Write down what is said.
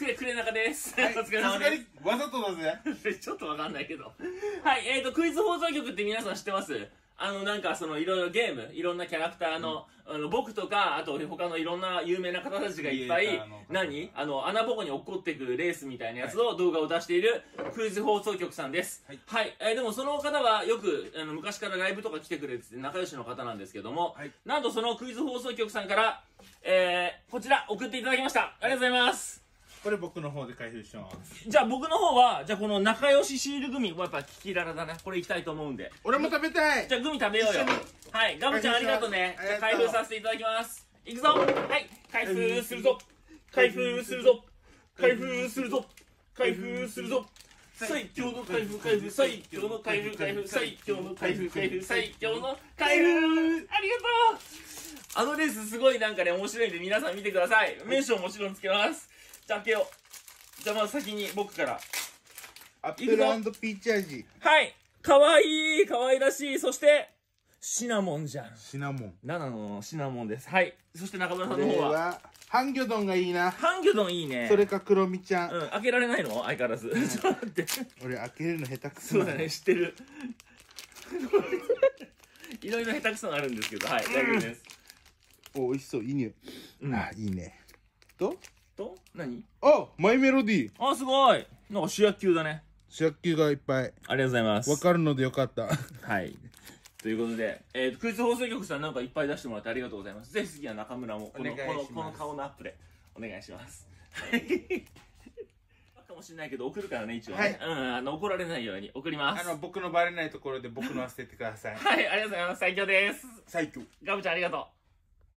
クレナカです。 はい、 お疲れ様です。 わざとだぜ。 ちょっとわかんないけど。はい、クイズ放送局って皆さん知ってます？なんかいろいろゲーム、いろんなキャラクターの、僕とか、あと他のいろんな有名な方たちがいっぱい、穴ぼこに落っこってくるレースみたいなやつを動画を出しているクイズ放送局さんです。はい。でもその方はよく、昔からライブとか来てくれてて仲良しの方なんですけども、なんとそのクイズ放送局さんから、こちら送っていただきました。ありがとうございます。 これ僕の方で開封します。 じゃあ僕の方は、じゃあこの仲良しシールグミ、やっぱキキララだね。これいきたいと思うんで。 俺も食べたい。 じゃあグミ食べようよ。はい、ガムちゃんありがとうね。じゃあ開封させていただきます。いくぞ。はい、開封するぞ。開封するぞ。開封するぞ。開封するぞ。最強の開封開封、最強の開封開封、最強の開封開封、最強の開封。ありがとう。あのレースすごいなんかね、面白いんで皆さん見てください。名称もちろんつけます。じゃあ開けよう。じゃあまず先に僕から。 アップル&ピーチ味。 はい。かわいい。かわいらしい。そして、シナモンじゃん。 シナモン。 7のシナモンです。はい。そして中村さんの方は。 ハンギョドンがいいな。 ハンギョドンいいね。 それかクロミちゃん。 うん。開けられないの相変わらず。ちょっと待って。 俺開けるの下手くそ。 そうだね。知ってる。いろいろ下手くそがあるんですけど、はい。大丈夫です。 お、美味しそう。いい匂い。あ、いいね。と何？ あ、マイメロディー。 あ、すごい。なんか主役級だね。 主役級がいっぱい。 ありがとうございます。 わかるのでよかった。 はい。ということで、クイズ放送局さんなんかいっぱい出してもらってありがとうございます。ぜひ次は中村もこの顔のアップでお願いします。はい。かもしれないけど送るからね、一応ね。はい。怒られないように送ります。 僕のバレないところで僕のは捨ててください。 はい、ありがとうございます。最強です。 最強。 ガブちゃんありがとう。